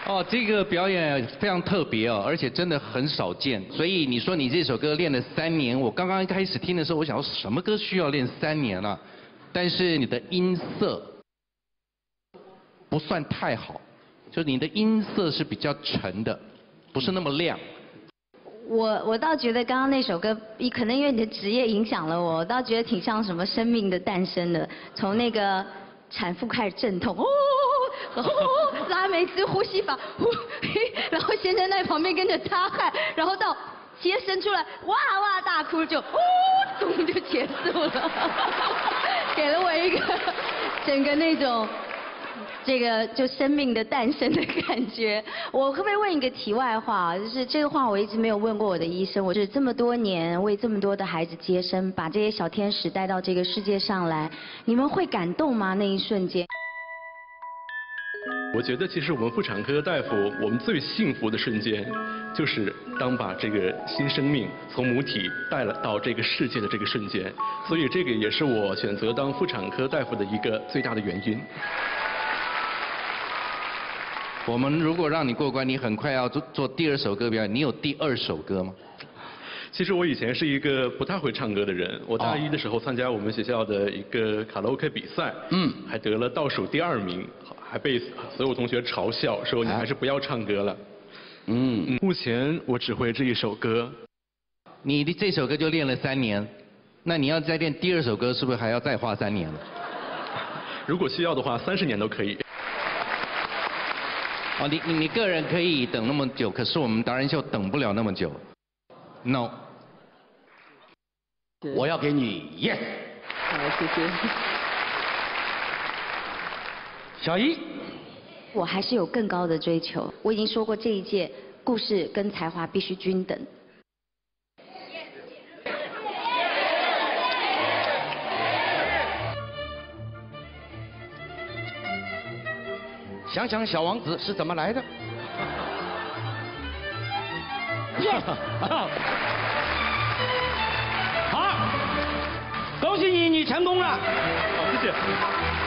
哦，这个表演非常特别哦，而且真的很少见。所以你说你这首歌练了3年，我刚刚一开始听的时候，我想说什么歌需要练3年啊？但是你的音色不算太好，就是你的音色是比较沉的，不是那么亮。 我倒觉得刚刚那首歌，可能因为你的职业影响了我，我倒觉得挺像什么生命的诞生的，从那个产妇开始阵痛，拉梅兹呼吸法，然后先生在旁边跟着擦汗，然后到接生出来，哇哇大哭就咚就结束了，给了我一个整个那种。这个就生命的诞生的感觉，我可不可以问一个题外话？就是这个话我一直没有问过我的医生。我是这么多年为这么多的孩子接生，把这些小天使带到这个世界上来，你们会感动吗？那一瞬间？ 我觉得其实我们妇产科大夫，我们最幸福的瞬间，就是当把这个新生命从母体带了到这个世界的这个瞬间。所以这个也是我选择当妇产科大夫的一个最大的原因。 我们如果让你过关，你很快要做第2首歌表演，你有第2首歌吗？ 其实我以前是一个不太会唱歌的人，我大一的时候参加我们学校的一个卡拉 OK 比赛，还得了倒数第2名，还被所有同学嘲笑说你还是不要唱歌了。目前我只会这一首歌。 你的这首歌就练了3年，那你要再练第2首歌，是不是还要再花3年了？ 如果需要的话，30年都可以。 哦，你个人可以等那么久，可是我们达人秀等不了那么久。No。 我要给你 yes。 好，谢谢。 小姨， 我还是有更高的追求。我已经说过，这一届故事跟才华必须均等。 想想小王子是怎么来的。好，恭喜你，你成功了。 好，谢谢。